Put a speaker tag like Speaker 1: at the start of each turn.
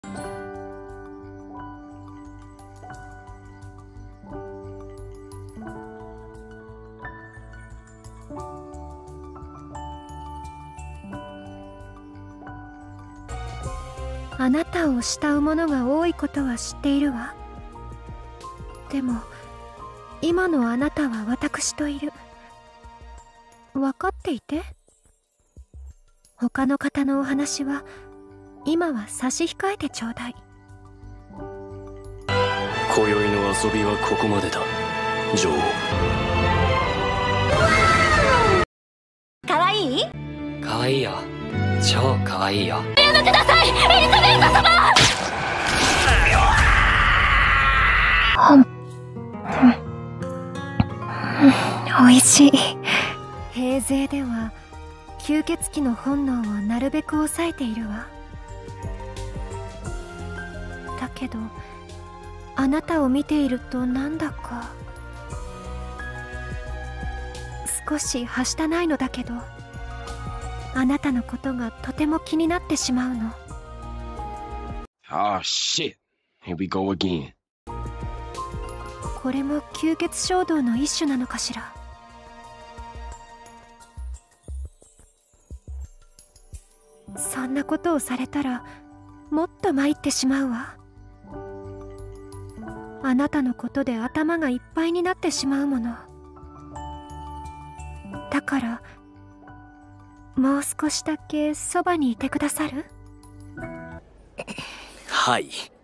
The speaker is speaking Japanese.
Speaker 1: あなたを慕う者が多いことは知っているわ。でも今のあなたは私といる。分かっていて。他の方のお話は今は差し控えてちょうだい。
Speaker 2: 今宵の遊びはここまでだ、女王。
Speaker 3: かわいい？
Speaker 4: かわいいよ。超かわいいよ。
Speaker 3: やめてください、エリザベート様！
Speaker 1: おいしい。平勢では吸血鬼の本能をなるべく抑えているわ。だけどあなたを見ているとなんだか少しはしたないのだけど、あなたのことがとても気になってしまうの。
Speaker 5: Oh shit. Here we go again.
Speaker 1: これも吸血衝動の一種なのかしら。そんなことをされたらもっと参ってしまうわ。あなたのことで頭がいっぱいになってしまうもの。だからもう少しだけそばにいてくださる？
Speaker 2: はい。